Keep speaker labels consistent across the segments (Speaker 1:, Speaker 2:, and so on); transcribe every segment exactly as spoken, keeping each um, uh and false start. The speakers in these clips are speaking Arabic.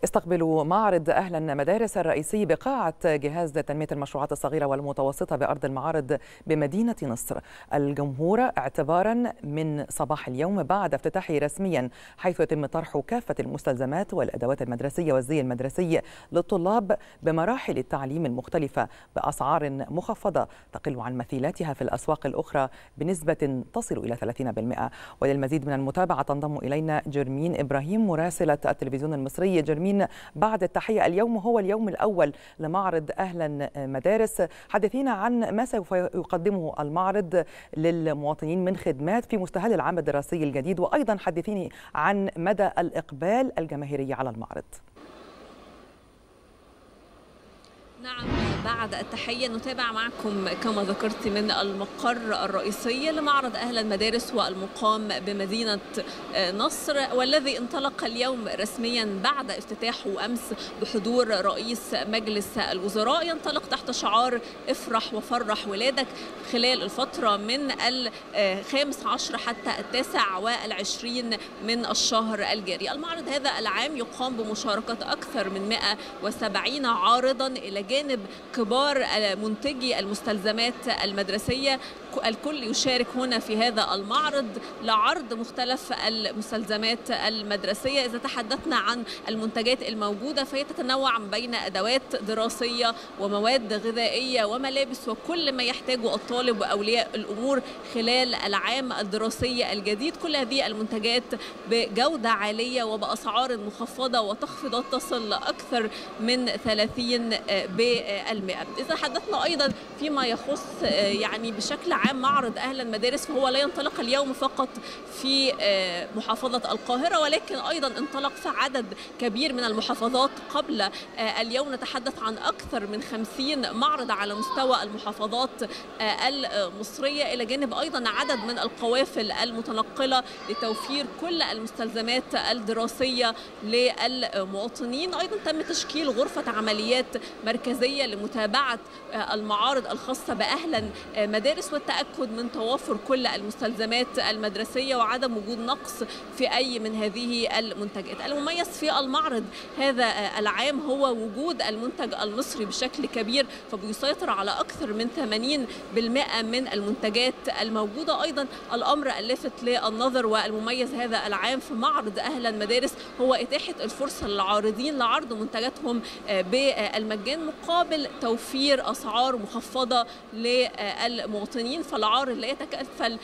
Speaker 1: يستقبل معرض أهلا مدارس الرئيسي بقاعة جهاز تنمية المشروعات الصغيرة والمتوسطة بأرض المعارض بمدينة نصر الجمهور اعتبارا من صباح اليوم بعد افتتاحه رسميا، حيث يتم طرح كافة المستلزمات والأدوات المدرسية والزي المدرسي للطلاب بمراحل التعليم المختلفة بأسعار مخفضة تقل عن مثيلاتها في الأسواق الأخرى بنسبة تصل إلى ثلاثين بالمئة. وللمزيد من المتابعة تنضم إلينا جرمين إبراهيم مراسلة التلفزيون المصري. جرمين، بعد التحية، اليوم هو اليوم الأول لمعرض أهلا مدارس، حدثينا عن ما سوف يقدمه المعرض للمواطنين من خدمات في مستهل العام الدراسي الجديد، وأيضا حدثيني عن مدى الإقبال الجماهيري على المعرض.
Speaker 2: نعم، بعد التحية نتابع معكم كما ذكرت من المقر الرئيسي لمعرض أهلا مدارس والمقام بمدينة نصر، والذي انطلق اليوم رسميا بعد افتتاحه أمس بحضور رئيس مجلس الوزراء. ينطلق تحت شعار افرح وفرح ولادك خلال الفترة من الخامس عشر حتى التاسع والعشرين من الشهر الجاري. المعرض هذا العام يقام بمشاركة أكثر من مئة وسبعين عارضا إلى جانب كبار منتجي المستلزمات المدرسية. الكل يشارك هنا في هذا المعرض لعرض مختلف المستلزمات المدرسية. إذا تحدثنا عن المنتجات الموجودة فهي تتنوع بين أدوات دراسية ومواد غذائية وملابس وكل ما يحتاجه الطالب وأولياء الأمور خلال العام الدراسي الجديد. كل هذه المنتجات بجودة عالية وبأسعار مخفضة وتخفيضات تصل لأكثر من ثلاثين بالمئة. إذا حدثنا أيضا فيما يخص يعني بشكل عام معرض أهلا مدارس، فهو لا ينطلق اليوم فقط في محافظة القاهرة، ولكن أيضا انطلق في عدد كبير من المحافظات. قبل اليوم نتحدث عن أكثر من خمسين معرض على مستوى المحافظات المصرية، إلى جانب أيضا عدد من القوافل المتنقلة لتوفير كل المستلزمات الدراسية للمواطنين. أيضا تم تشكيل غرفة عمليات مركزية لمتابعة المعارض الخاصة بأهلا مدارس والتأكد من توافر كل المستلزمات المدرسية وعدم وجود نقص في أي من هذه المنتجات. المميز في المعرض هذا العام هو وجود المنتج المصري بشكل كبير، فبيسيطر على أكثر من ثمانين بالمئة من المنتجات الموجودة. أيضا الأمر اللافت للنظر والمميز هذا العام في معرض أهلا مدارس هو إتاحة الفرصة للعارضين لعرض منتجاتهم بالمجان مقابل توفير أسعار مخفضة للمواطنين، فالعارض لا يتكفل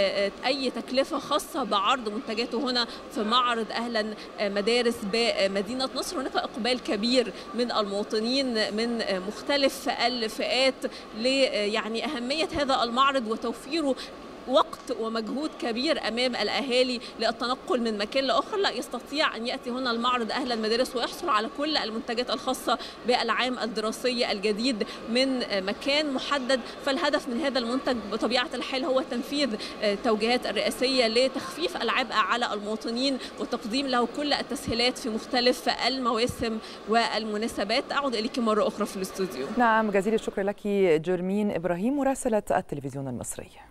Speaker 2: أي تكلفة خاصة بعرض منتجاته هنا في معرض أهلا مدارس بمدينة نصر. هناك إقبال كبير من المواطنين من مختلف الفئات ل يعني أهمية هذا المعرض وتوفيره وقت ومجهود كبير أمام الأهالي للتنقل من مكان لآخر. لا يستطيع أن يأتي هنا المعرض أهلا مدارس ويحصل على كل المنتجات الخاصة بالعام الدراسي الجديد من مكان محدد. فالهدف من هذا المنتج بطبيعة الحال هو تنفيذ توجيهات الرئاسية لتخفيف العبء على المواطنين وتقديم له كل التسهيلات في مختلف المواسم والمناسبات. أعود إليك مرة أخرى في الاستوديو.
Speaker 1: نعم، جزيل الشكر لك جرمين إبراهيم مراسلة التلفزيون المصري.